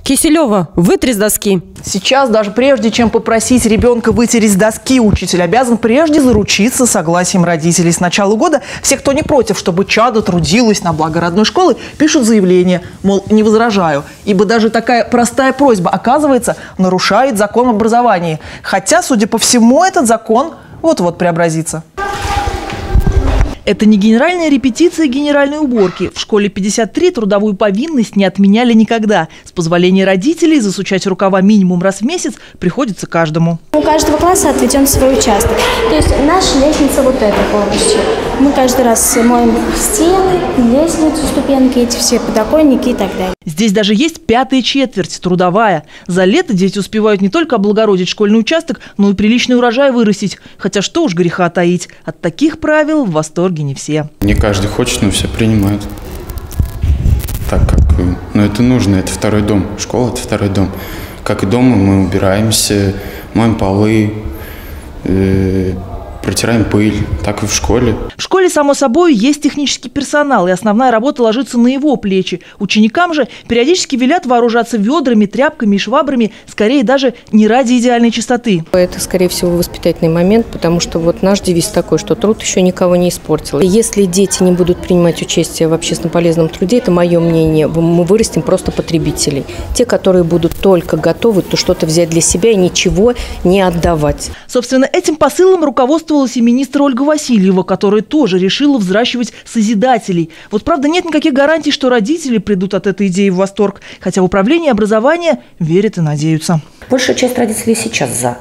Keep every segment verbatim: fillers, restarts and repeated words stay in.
Киселева, вытри с доски. Сейчас, даже прежде чем попросить ребенка вытереть с доски, учитель обязан прежде заручиться согласием родителей. С начала года все, кто не против, чтобы чадо трудилось на благо родной школы, пишут заявление, мол, не возражаю. Ибо даже такая простая просьба, оказывается, нарушает закон об образовании. Хотя, судя по всему, этот закон вот-вот преобразится. Это не генеральная репетиция генеральной уборки. В школе пятьдесят три трудовую повинность не отменяли никогда. С позволения родителей засучать рукава минимум раз в месяц приходится каждому. У каждого класса отведен свой участок. То есть наша лестница вот эта полностью. Мы каждый раз моем стены, лестницу, ступеньки, эти все подоконники и так далее. Здесь даже есть пятая четверть, трудовая. За лето дети успевают не только облагородить школьный участок, но и приличный урожай вырастить. Хотя что уж греха таить. От таких правил в восторге не все. Не каждый хочет, но все принимают. Так как, ну это нужно, это второй дом. Школа – это второй дом. Как и дома мы убираемся, моем полы, э протираем пыль, так и в школе. В школе, само собой, есть технический персонал, и основная работа ложится на его плечи. Ученикам же периодически велят вооружаться ведрами, тряпками и швабрами, скорее даже не ради идеальной чистоты. Это, скорее всего, воспитательный момент, потому что вот наш девиз такой, что труд еще никого не испортил. И если дети не будут принимать участие в общественно полезном труде, это мое мнение, мы вырастим просто потребителей. Те, которые будут только готовы то что-то взять для себя и ничего не отдавать. Собственно, этим посылом руководствовалась и министр Ольга Васильева, которая тоже решила взращивать созидателей. Вот правда нет никаких гарантий, что родители придут от этой идеи в восторг, хотя в управлении образования верят и надеются. Большая часть родителей сейчас за.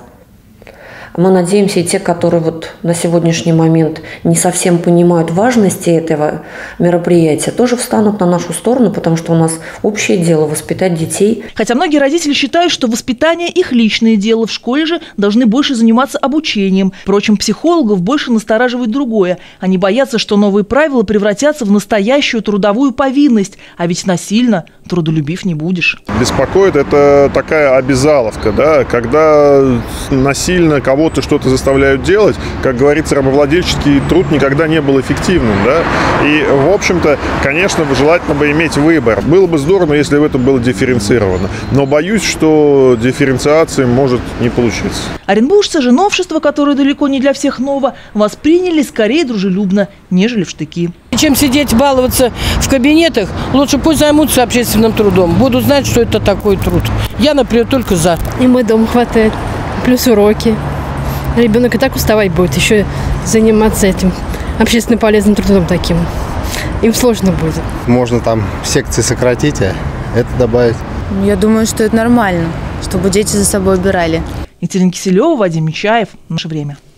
Мы надеемся, и те, которые вот на сегодняшний момент не совсем понимают важности этого мероприятия, тоже встанут на нашу сторону, потому что у нас общее дело воспитать детей. Хотя многие родители считают, что воспитание их личное дело, в школе же должны больше заниматься обучением. Впрочем, психологов больше настораживает другое. Они боятся, что новые правила превратятся в настоящую трудовую повинность, а ведь насильно трудолюбив не будешь. Беспокоит это такая обязаловка, да, когда насильно кого-то что-то заставляют делать, как говорится, рабовладельческий труд никогда не был эффективным, да, и, в общем-то, конечно, желательно бы иметь выбор. Было бы здорово, если бы это было дифференцировано, но боюсь, что дифференциации может не получиться. Оренбуржцы же новшество, которое далеко не для всех ново, восприняли скорее дружелюбно, нежели в штыки. Чем сидеть, баловаться в кабинетах, лучше пусть займутся общественным трудом. Будут знать, что это такой труд. Я, например, только за. И мы дома хватает, плюс уроки. Ребенок и так уставать будет, еще заниматься этим общественно полезным трудом таким. Им сложно будет. Можно там секции сократить, а это добавить. Я думаю, что это нормально, чтобы дети за собой убирали. Екатерина Киселева, Вадим Мечаев. Наше время.